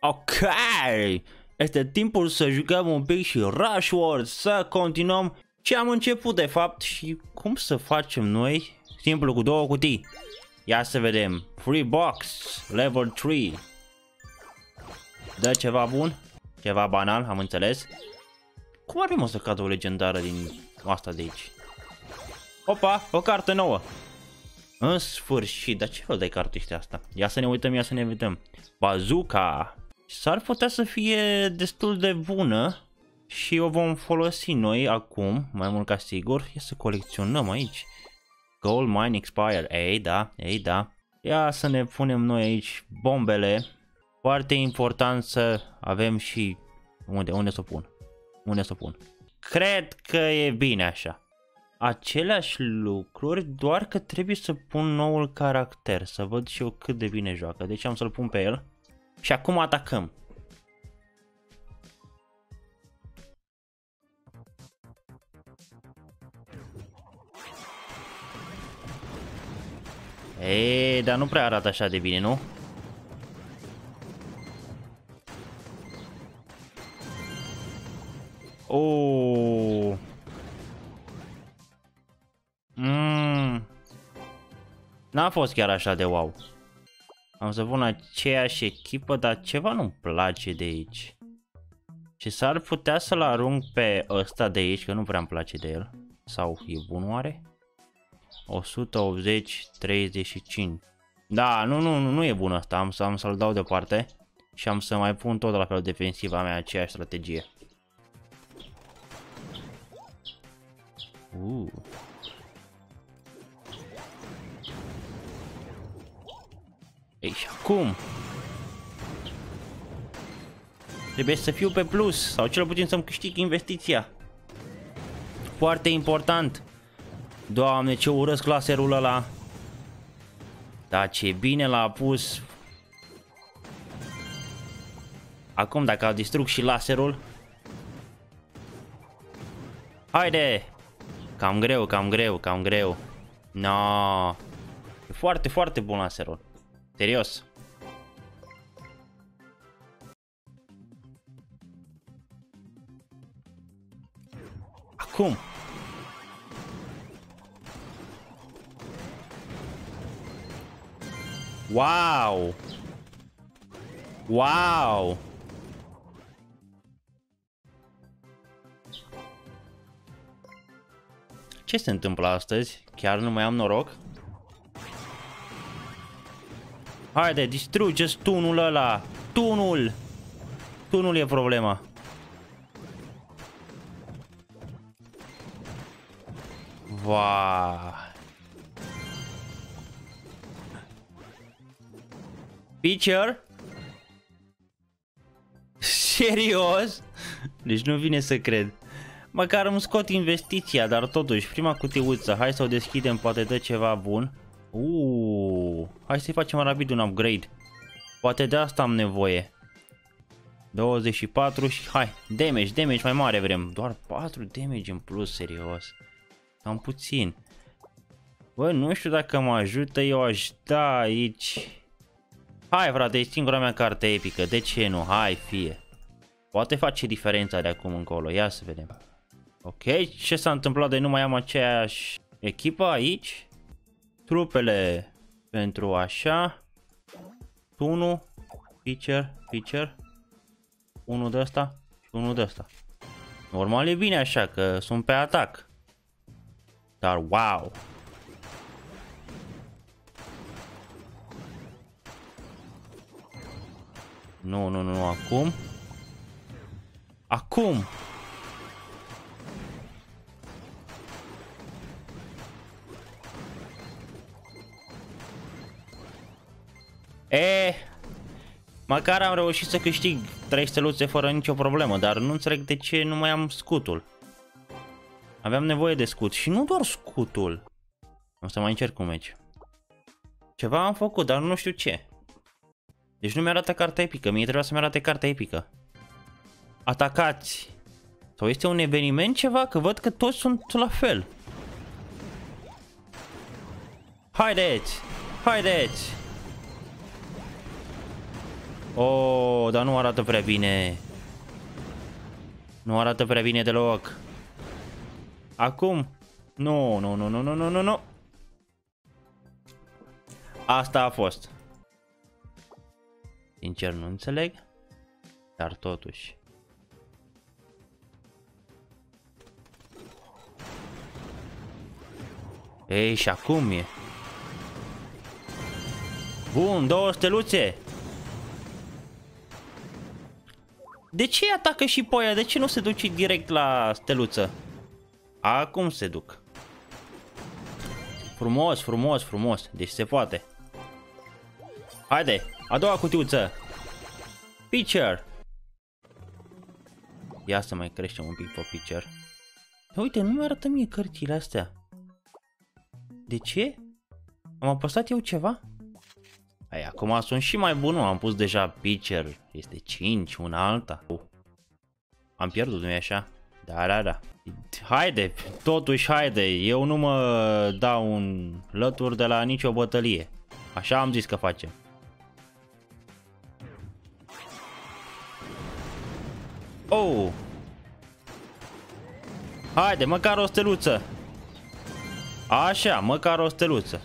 Ok, este timpul să jucăm un pic și Rush World, să continuăm ce am început de fapt și cum să facem noi. Simplu, cu două cutii. Ia să vedem. Free box, level 3. Dă ceva bun, ceva banal, am înțeles. Cum ar fi, mă, să cadă o legendară din asta de aici? Opa, o carte nouă. În sfârșit, dar ce fel de carte este asta? Ia să ne uităm, ia să ne vedem. Bazooka. S-ar putea să fie destul de bună și o vom folosi noi acum, mai mult ca sigur. Ia să colecționăm aici. Gold mine expire. Ei da, ei da. Ia să ne punem noi aici bombele. Foarte important să avem și... Unde să o pun? Unde să o pun? Cred că e bine așa. Aceleași lucruri, doar că trebuie să pun noul caracter, să văd și eu cât de bine joacă. Deci am să-l pun pe el. Și acum atacăm. Ei, dar nu prea arată așa de bine, nu? Oh. N-a fost chiar așa de wow. Am să pun aceeași echipă, dar ceva nu-mi place de aici. Și s-ar putea să-l arunc pe ăsta de aici, că nu prea îmi place de el. Sau e bun oare? 180, 35. Da, nu e bun ăsta. Am să-l dau deoparte. Și am să mai pun tot la fel defensiva mea, aceeași strategie. Ei, și acum trebuie să fiu pe plus, sau cel puțin să-mi câștig investiția. Foarte important. Doamne, ce urăsc laserul ăla. Da, ce bine l-a pus. Acum, dacă distrug și laserul. Haide! Cam greu, cam greu, cam greu. No. E foarte, foarte bun laserul. Serios. Acum. Wow. Wow. Ce se întâmplă astăzi? Chiar nu mai am noroc? Haide, distrugeți tunul ăla! Tunul! Tunul e problema. Wow. Pitcher? Serios? Deci nu vine să cred. Măcar îmi scot investiția, dar totuși, prima cutiuță, hai să o deschidem, poate dă ceva bun. Hai să-i facem rapid un upgrade. Poate de asta am nevoie. 24 și hai, damage mai mare vrem. Doar 4 damage în plus, serios. Cam puțin. Bă, nu știu dacă mă ajută, eu aș da aici. Hai, frate, e singura mea carte epică, de ce nu? Hai, fie. Poate face diferența de acum încolo, ia să vedem. Ok, ce s-a întâmplat de nu mai am aceeași echipă aici? Trupele pentru așa. Tunul, pitcher. Unul de ăsta și unul de ăsta. Normal e bine așa, că sunt pe atac. Dar wow. Nu, acum. Acum. Măcar am reușit să câștig 3 steluțe fără nicio problemă, dar nu înțeleg de ce nu mai am scutul. Aveam nevoie de scut și nu doar scutul. O să mai încerc un meci. Ceva am făcut, dar nu știu ce. Deci nu mi-arată cartea epică, mie trebuia să-mi arate cartea epică. Atacați. Sau este un eveniment ceva? Că văd că toți sunt la fel. Haideți! Haideți! Oh, dar nu arată prea bine. Nu arată prea bine deloc. Acum? Nu, nu, nu, nu, nu, nu, nu, nu. Asta a fost. Sincer, nu înțeleg. Dar totuși. Ei, și acum e. Bun, 2 steluțe. De ce atacă și pe aia? De ce nu se duce direct la steluță? Acum se duc. Frumos, frumos, frumos. Deci se poate. Haide, a doua cutiuță. Pitcher. Ia să mai creștem un pic pe pitcher. Uite, nu mi arată mie cărțile astea. De ce? Am apăsat eu ceva? Hai, acum sunt și mai bun, am pus deja pitcher. Este 5, una alta. Am pierdut, nu-i așa? Da, da, da. Haide, totuși haide. Eu nu mă dau un lături de la nicio bătălie. Așa am zis că facem. Oh! Haide, măcar o steluță. Așa, măcar o steluță.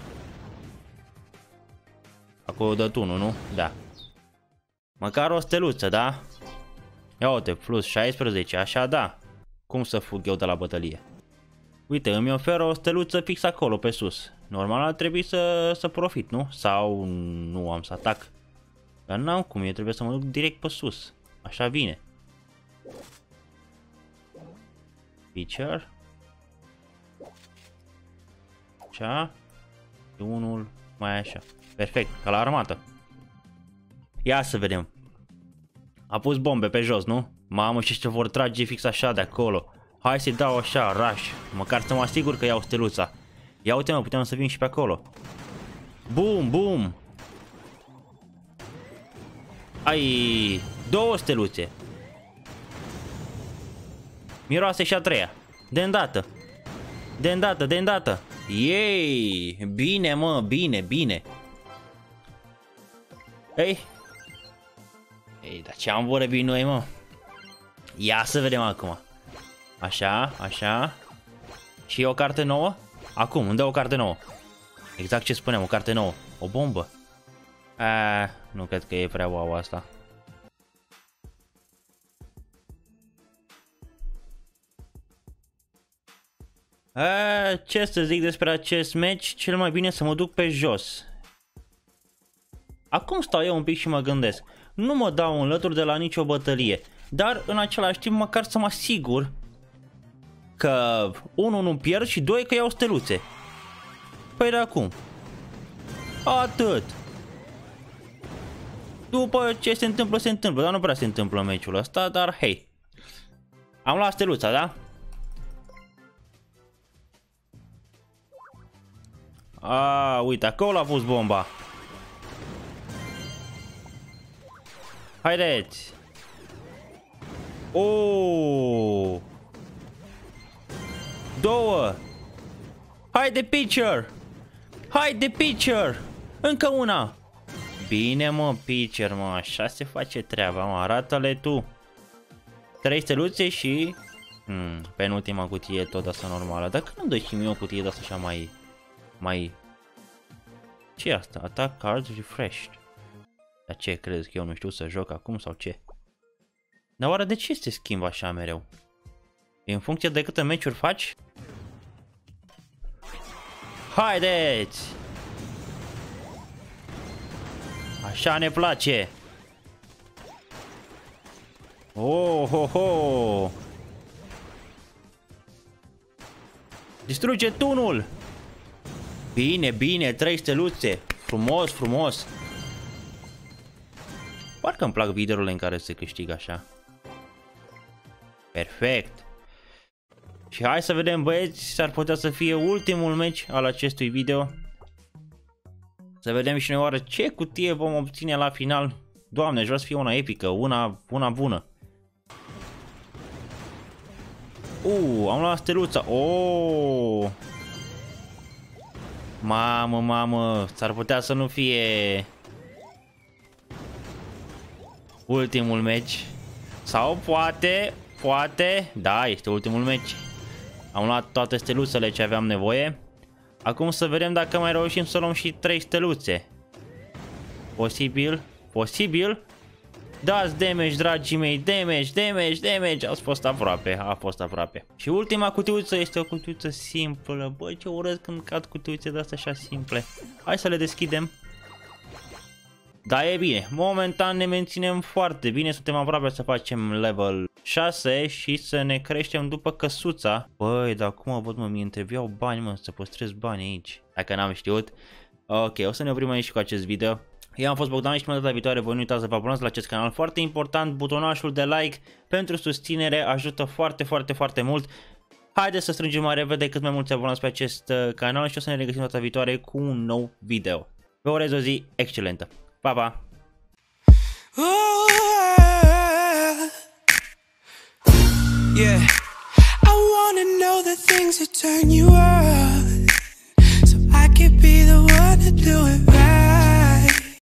Acolo dă tunul, nu? Da. Măcar o steluță, da? Ia uite, plus 16, așa da. Cum să fug eu de la bătălie? Uite, îmi oferă o steluță fix acolo, pe sus. Normal ar trebui să profit, nu? Sau nu am să atac. Dar n-am cum, eu trebuie să mă duc direct pe sus. Așa vine. Pitcher. Așa. Și unul mai așa. Perfect, ca la armată. Ia să vedem. A pus bombe pe jos, nu? Mamă, și ce vor trage fix așa de acolo. Hai să-i dau așa, rush. Măcar să mă asigur că iau steluța. Ia uite mă, putem să vin și pe acolo. Bum, bum. Ai, 2 steluțe. Miroase și a 3-a. De îndată. De îndată, de îndată. Yay! Bine, mă, bine, bine. Ei, dar ce am vorbit noi, mă? Ia să vedem acum. Așa, așa. Și o carte nouă? Acum, îmi dă o carte nouă. Exact ce spuneam, o carte nouă. O bombă. Nu cred că e prea wow asta. Ce să zic despre acest match? Cel mai bine să mă duc pe jos. Acum stau eu un pic și mă gândesc. Nu mă dau înlături de la nicio bătălie. Dar în același timp măcar să mă asigur că 1 nu pierd și 2 că iau steluțe. Păi de acum. Atât. După ce se întâmplă, se întâmplă. Dar nu prea se întâmplă meciul ăsta, dar hei. Am luat steluța, da? Uite, acolo a pus bomba. Haideți. Oh! 2. Haide, pitcher. Haide, pitcher. Încă una. Bine, mă, pitcher, mă. Așa se face treaba, mă. Arată-le tu. 3 steluțe și... penultima cutie tot asta normală. Dar când îmi dă și mie o cutie de asta așa mai... Ce e asta? Attack cards refreshed. Dar ce crezi că eu nu știu să joc acum sau ce? Dar oare de ce se schimbă așa mereu? E în funcție de câte meciuri faci? Haideți! Așa ne place! Oh, ho, ho! Distruge tunul! Bine, bine, 3 steluțe! Frumos, frumos! Parcă îmi plac videourile în care se câștigă așa. Perfect! Și hai să vedem, băieți, s-ar putea să fie ultimul meci al acestui video. Să vedem și noi oare ce cutie vom obține la final. Doamne, aș vrea să fie una epică, una bună. Am luat steluța. Oh! Mamă, mamă, s-ar putea să nu fie... ultimul meci. Sau poate, da, este ultimul meci. Am luat toate steluțele ce aveam nevoie. Acum să vedem dacă mai reușim să luăm și 3 steluțe. Posibil. Dați damage, dragii mei, damage. A fost aproape. Și ultima cutiuță este o cutiuță simplă. Bă, ce urăsc când cad cutiuțe de astea așa simple. Hai să le deschidem. Da, e bine. Momentan ne menținem foarte bine. Suntem aproape să facem level 6 și să ne creștem după căsuța. Băi, dar cum văd, mă, mi-e trebuiau bani, mă, să păstrez bani aici. Dacă n-am știut. Ok, o să ne oprim aici cu acest video. Eu am fost Bogdan și până data viitoare voi nu uitați să vă abonați la acest canal. Foarte important, butonașul de like pentru susținere ajută foarte mult. Haideți să strângem mai repede cât mai mulți abonați pe acest canal și o să ne regăsim data viitoare cu un nou video. Vă urez o zi excelentă. Pa, pa! Yeah, I wanna know the things that turn you on, so I could be the one to do it.